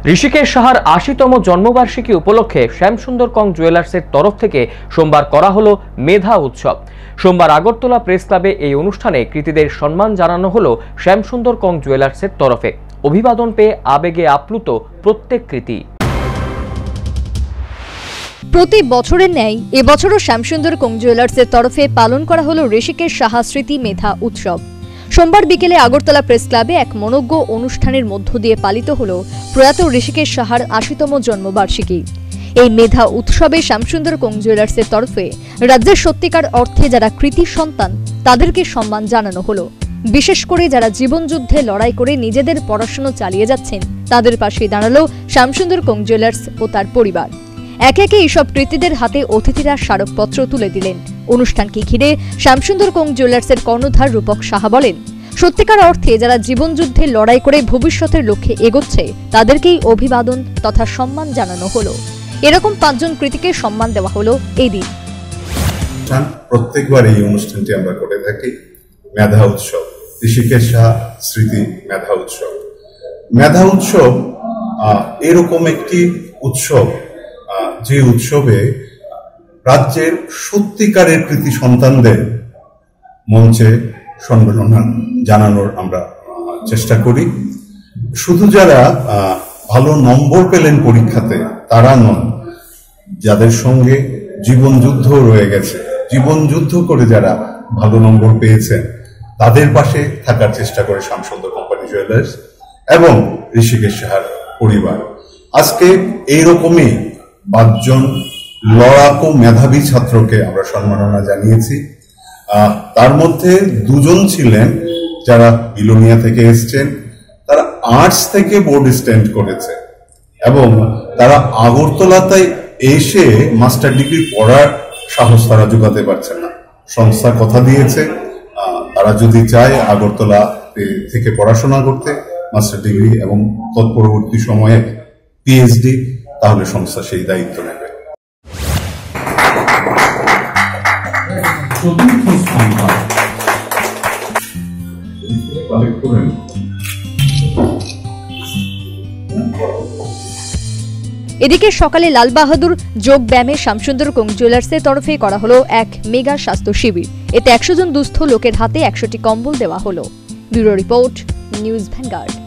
ঋষিকেশ সাহার ৮০তম জন্মবার্ষিকী উপলক্ষে শ্যামসুন্দর কং জুয়েলার্সের তরফ থেকে সোমবার করা হলো মেধা উৎসব। সোমবার আগরতলা প্রেস ক্লাবে এই অনুষ্ঠানে কৃতীদের সম্মান জানানো হলো শ্যামসুন্দর কং জুয়েলার্সের তরফে। অভিবাদন পেয়ে আবেগে আপ্লুত প্রত্যেক কৃতী। প্রতি বছরের ন্যায় এবছরও শ্যামসুন্দর কং জুয়েলার্সের তরফে পালন করা হলো ঋষিকেশ সাহা স্মৃতি মেধা উৎসব। সোমবার বিকেলে আগরতলা প্রেস ক্লাবে এক মনোজ্ঞ অনুষ্ঠানের মধ্য দিয়ে পালিত হল প্রয়াত ঋষিকেশ সাহার ৮০তম জন্মবার্ষিকী। এই মেধা উৎসবে শ্যামসুন্দর কং জুয়েলার্সের তরফে রাজ্যের সত্যিকার অর্থে যারা কৃতি সন্তান তাদেরকে সম্মান জানানো হলো। বিশেষ করে যারা জীবনযুদ্ধে লড়াই করে নিজেদের পড়াশোনা চালিয়ে যাচ্ছেন তাদের পাশে দাঁড়ালো শ্যামসুন্দর কং জুয়েলার্স ও তার পরিবার। একে একে এইসব কৃতীদের হাতে অতিথিরা স্মারকপত্র তুলে দিলেন। অনুষ্ঠানকে ঘিরে শ্যামসুন্দর কং জুয়েলার্সের কর্ণধার রূপক সাহা বলেন, সত্যিকার অর্থে যারা জীবনযুদ্ধে লড়াই করে ভবিষ্যতের লক্ষ্যে এগোচ্ছে তাদেরকেই অভিবাদন তথা সম্মান জানানো হলো। এরকম ৫ জন কৃতীকে সম্মান দেওয়া হলো এই দিন। প্রত্যেকবার এই অনুষ্ঠানটি আমরা করে থাকি মেধা উৎসব, ঋষিকেশ সাহা স্মৃতি মেধা উৎসব। মেধা উৎসব এরকম একটি উৎসব যে উৎসবে রাজ্যের সত্যিকারের কৃতি সন্তানদের মঞ্চে সম্মাননা জানানোর আমরা চেষ্টা করি। শুধু যারা ভালো নম্বর পেলেন পরীক্ষাতে তারা নন, যাদের সঙ্গে জীবন যুদ্ধ রয়ে গেছে, জীবন যুদ্ধ করে যারা ভালো নম্বর পেয়েছেন তাদের পাশে থাকার চেষ্টা করে শ্যামসুন্দর কোম্পানি জুয়েলার্স এবং ঋষিকেশ সাহার পরিবার। আজকে এইরকমই ৫ জন লড়াকু মেধাবী ছাত্রকে আমরা সম্মাননা জানিয়েছি। তার মধ্যে ২ জন ছিলেন যারা বিলোনিয়া থেকে এসছেন, তারা আর্টস থেকে বোর্ড স্ট্যান্ড করেছে এবং তারা আগরতলাতে এসে মাস্টার ডিগ্রি পড়ার সাহস তারা জোগাতে পারছে না। সংস্থা কথা দিয়েছে তারা যদি চায় আগরতলা থেকে পড়াশোনা করতে মাস্টার ডিগ্রি এবং তৎপরবর্তী সময়ে পিএইচডি, তাহলে সংস্থা সেই দায়িত্ব নেবে। এদিকে সকালে লাল বাহাদুর যোগ ব্যায়ামে শ্যামসুন্দর কং জুয়েলার্সের তরফে করা হলো এক মেগা স্বাস্থ্য শিবির। এতে ১০০ জন দুস্থ লোকের হাতে ১০০টি কম্বল দেওয়া হলো। Bureau report, news vanguard.